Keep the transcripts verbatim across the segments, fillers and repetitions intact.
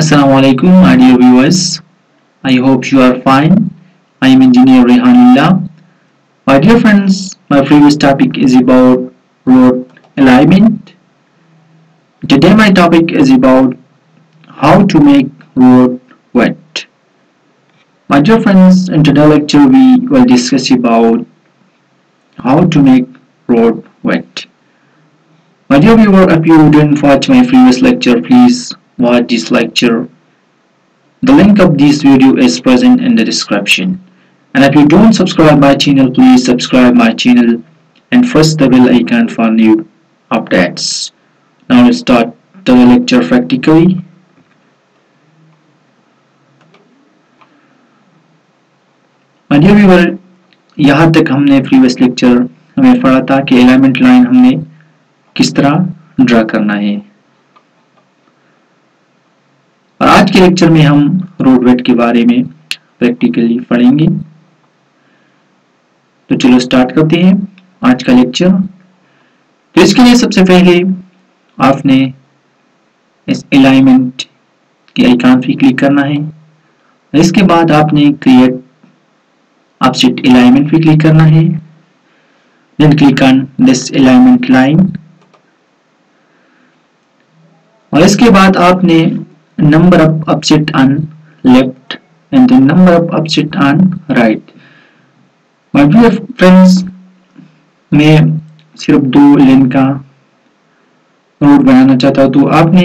Assalamu alaikum, my dear viewers. I hope you are fine. I am Engineer Rehanullah. My dear friends, my previous topic is about road alignment. Today my topic is about how to make road wet. My dear friends, in today's lecture we will discuss about how to make road wet. My dear viewer, if you didn't watch my previous lecture, please watch this lecture. The link of this video is present in the description. And if you don't subscribe my channel, please subscribe my channel and press the bell icon for new updates. Now let's start the lecture practically. My dear viewer, यहाँ तक हमने previous lecture हमें पढ़ा था कि alignment line हमने किस तरह ड्रा करना है, और आज के लेक्चर में हम रोड वेट के बारे में प्रैक्टिकली पढ़ेंगे। तो चलो स्टार्ट करते हैं आज का लेक्चर। तो इसके लिए सबसे पहले आपने इस अलाइनमेंट के आइकन पे क्लिक करना है। इसके बाद आपने क्रिएट ऑफसेट अलाइनमेंट पे क्लिक करना है। Then click on this alignment line, और इसके बाद आपने number of offset on left and then number of offset on right. My dear friends, मैं सिर्फ दो लेन का रोड बनाना चाहता हूँ, तो आपने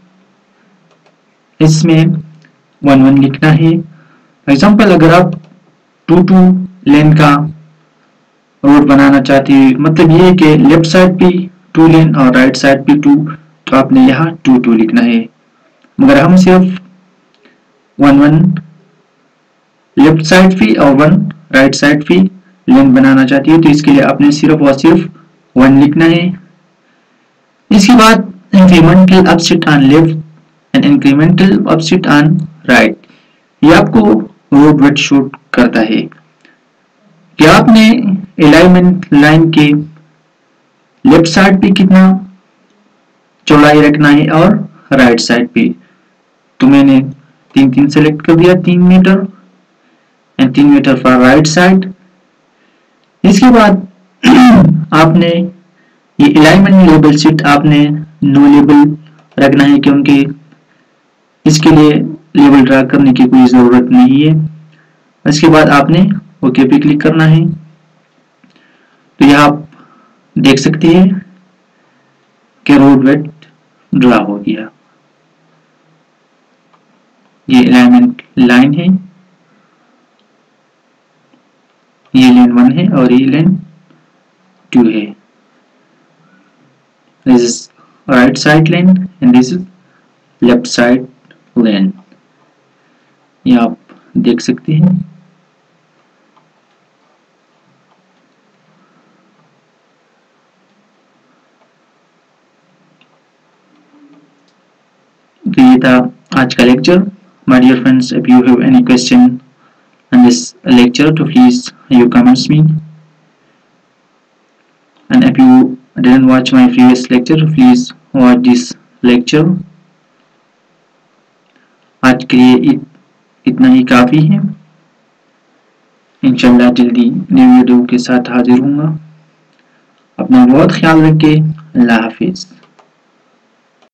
इसमें वन वन लिखना है। फॉर एग्जाम्पल अगर आप टू टू लेन का रोड बनाना चाहते हैं, मतलब ये है कि लेफ्ट साइड पे टू लेन और राइट साइड पे टू, तो आपने यहाँ टू टू लिखना है। मगर हम सिर्फ वन वन लेफ्ट साइड पे और वन राइट साइड पे लेन बनाना चाहती है, तो इसके लिए आपने सिर्फ और सिर्फ वन लिखना है। इसके बाद incremental offset on left and incremental offset on right, ये आपको रोड वेट शो करता है कि आपने अलाइनमेंट लाइन के लेफ्ट साइड पे कितना चौड़ाई रखना है और राइट साइड पे। तो मैंने तीन तीन सेलेक्ट कर दिया, तीन मीटर एंड तीन मीटर फॉर राइट साइड। इसके बाद आपने ये अलाइनमेंट लेबल शीट आपने नो लेबल रखना है, क्योंकि इसके लिए लेबल ड्रा करने की कोई जरूरत नहीं है। इसके बाद आपने ओके पे क्लिक करना है। तो यह आप देख सकते हैं कि रोड वेट ड्रा हो गया। ये अलाइनमेंट लाइन है, ये लेन वन है और ये लेन टू है। This is right side lane and this is left side lane, ये आप देख सकते हैं। तो ये था आज का lecture. My dear friends, if you have any question on this lecture, to please you comments me, and if you didn't watch my previous lecture, please watch this lecture. आज के लिए इत, इतना ही काफी है। इंशाल्लाह जल्दी न्यू वीडियो के साथ हाजिर हूँगा। अपना बहुत ख्याल रखें। अल्लाह हाफिज।